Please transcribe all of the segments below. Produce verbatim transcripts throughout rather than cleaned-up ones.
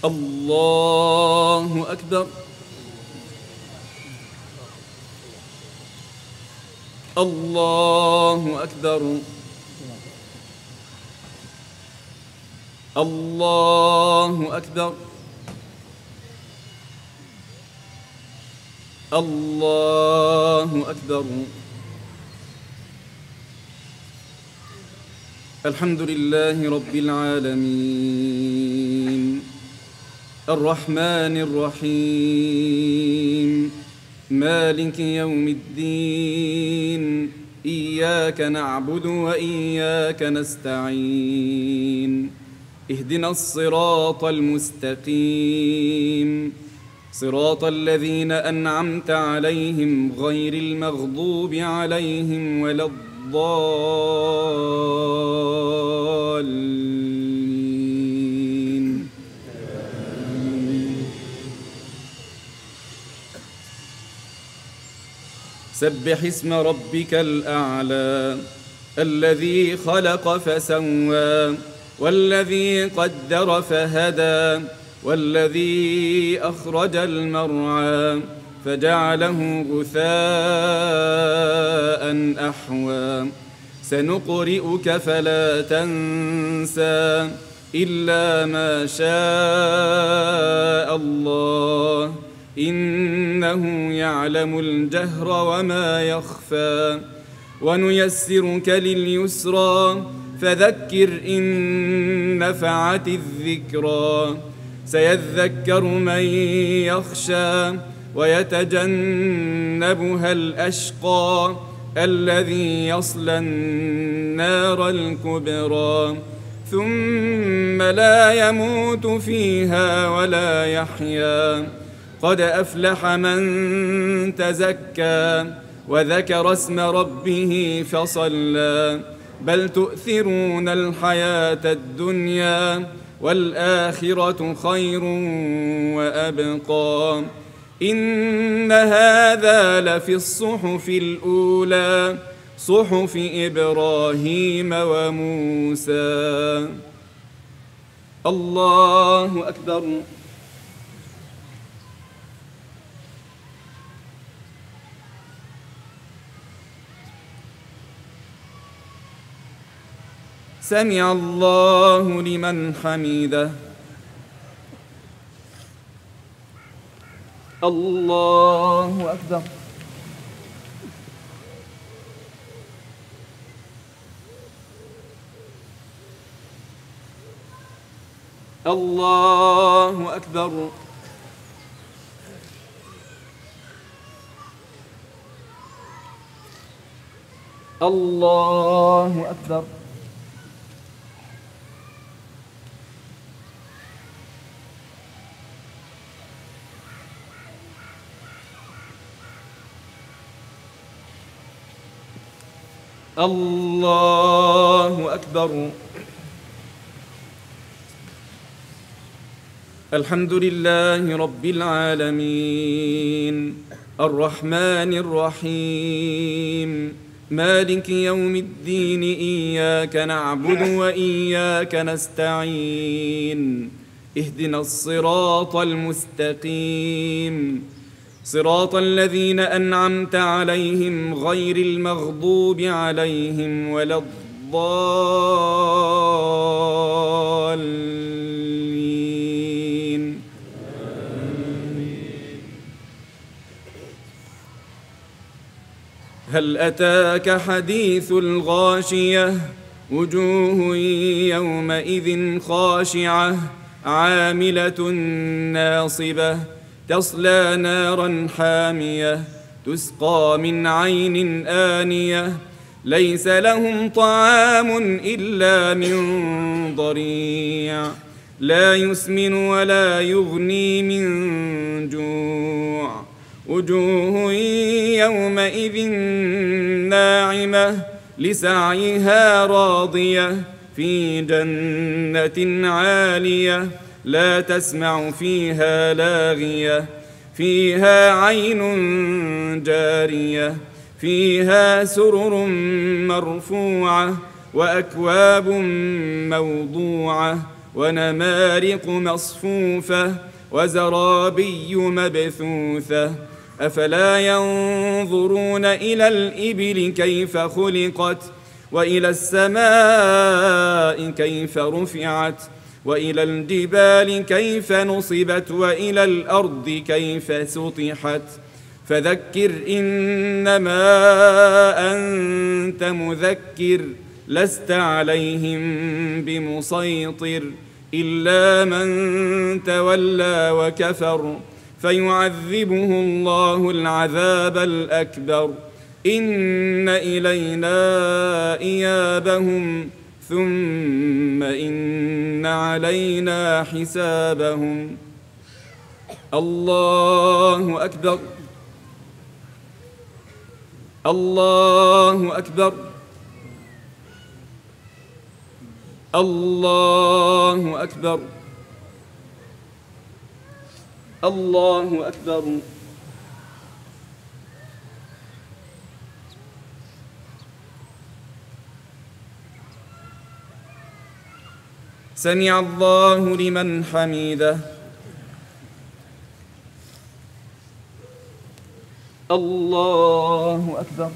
الله أكبر. الله أكبر. الله أكبر. الله أكبر. الحمد لله رب العالمين الرحمن الرحيم مالك يوم الدين إياك نعبد وإياك نستعين اهدنا الصراط المستقيم صراط الذين أنعمت عليهم غير المغضوب عليهم ولا الضالين. سبح اسم ربك الأعلى الذي خلق فسوى والذي قدر فهدى والذي أخرج المرعى فجعله غثاء أحوى سنقرئك فلا تنسى إلا ما شاء الله إنه يعلم الجهر وما يخفى ونيسرك لليسرى فذكر إن نفعت الذكرى سيذكر من يخشى ويتجنبها الأشقى الذي يصلى النار الكبرى ثم لا يموت فيها ولا يحيا قد أفلح من تزكى وذكر اسم ربه فصلى بل تؤثرون الحياة الدنيا والآخرة خير وأبقى إن هذا لفي الصحف الأولى صحف إبراهيم وموسى. الله أكبر. سمع الله لمن حمده. الله أكبر. الله أكبر. الله أكبر. الله أكبر. الحمد لله رب العالمين الرحمن الرحيم مالك يوم الدين إياك نعبد وإياك نستعين اهدنا الصراط المستقيم صراط الذين أنعمت عليهم غير المغضوب عليهم ولا الضالين. هل أتاك حديث الغاشية وجوه يومئذ خاشعة عاملة ناصبة تصلى نارا حامية تسقى من عين آنية ليس لهم طعام إلا من ضريع لا يسمن ولا يغني من جوع وجوه يومئذ ناعمة لسعيها راضية في جنة عالية لا تسمع فيها لاغية فيها عين جارية فيها سرر مرفوعة وأكواب موضوعة ونمارق مصفوفة وزرابي مبثوثة أفلا ينظرون إلى الإبل كيف خلقت وإلى السماء كيف رفعت وإلى الجبال كيف نصبت وإلى الأرض كيف سطحت فذكر إنما أنت مذكر لست عليهم بمسيطر إلا من تولى وكفر فيعذبه الله العذاب الأكبر إن إلينا إيابهم ثم إن علينا حسابهم. الله أكبر الله أكبر الله أكبر الله أكبر. سمع الله لمن حمده. الله أكبر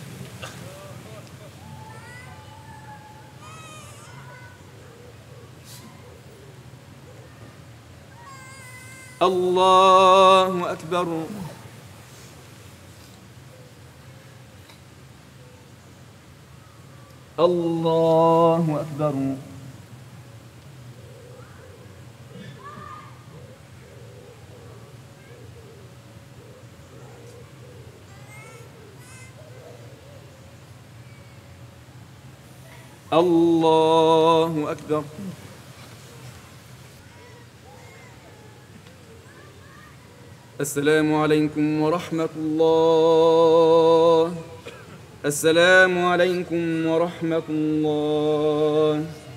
الله أكبر الله أكبر. الله أكبر. السلام عليكم ورحمة الله. السلام عليكم ورحمة الله.